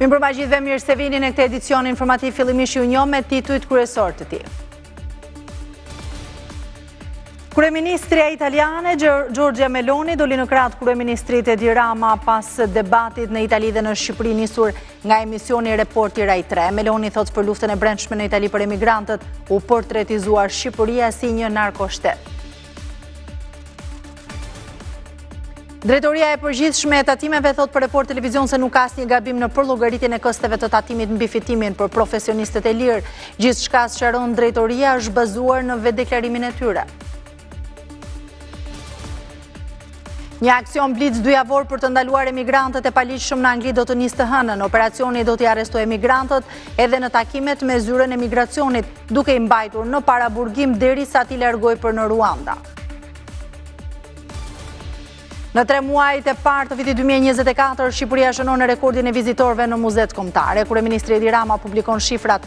Mirëmbrëma gjithëve, mirë se vini në këtë edicion informativ fillimisht ju njoh me titujt kryesor të tij. Kryeministrja italiane Giorgia Meloni doli në krah kryeministrit Edi Rama pas debatit në Itali dhe në Shqipëri nisur nga emisioni Reporti Rai 3. Meloni thotë për luftën e brendshme në Itali për emigrantët u portretizuar Shqipëria si një narkoshtet. Drejtoria e përgjithshme e tatimeve thot për Report Televizion se nuk ka asnjë gabim në përllogëritjen e kosteve të tatimit mbi fitimin për profesionistët e lirë. Gjithçka sqaron drejtoria është bazuar në vetdeklarimin e tyre. Një aksion blitz 2 javor për të ndaluar emigrantët e paligjshëm në Angli do të nisë të hënën. Operacioni do t'i arrestojë emigrantët edhe në takimet me zyrën e migracionit, duke i mbajtur në paraburgim derisa t'i largojë për në Ruanda. Në 3 muajt e parë të vitit 2024, Shqipëria shënon rekordin e vizitorëve në muzet kombëtare. Kryeministri Edi Rama publikon shifrat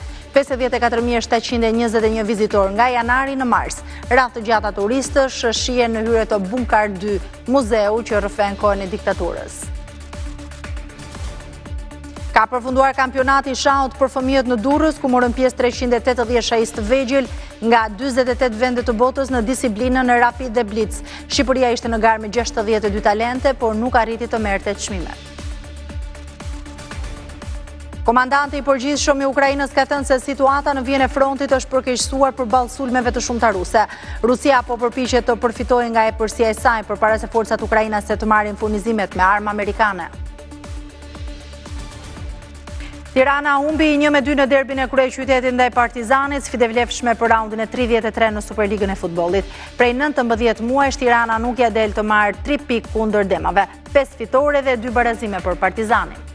54.721 vizitorë nga janari në mars. Radhë të gjata turistësh shihen në hyrje të Bunkar 2, muzeu që rrëfen kohën e diktaturës. Ka përfunduar kampionati shaut për fëmijët në Durrës, ku morën pjesë 380 shahist vegjël nga 48 vende të botës në disiplinën rapid dhe blitz. Shqipëria ishte në garë me 62 talente, por nuk arriti të merrte çmimet. Komandanti i përgjithshëm i Ukrainës ka thënë se situata në vijën e frontit është përkeqësuar përballë sulmeve të shumta ruse. Rusia po përpiqet të përfitojë nga epërsia e saj përpara se forcat ukrainase të marrin furnizimet me armë amerikane. Tirana humbi 1-2 në derbin e kryeqytetit ndaj Partizanit, sfidë e vlefshme për raundin e 33 në Superligën e futbollit. Prej 19 muajsh Tirana nuk ja del të marrë 3 pikë kundër Demave, 5 fitore dhe 2 barazime për Partizanin.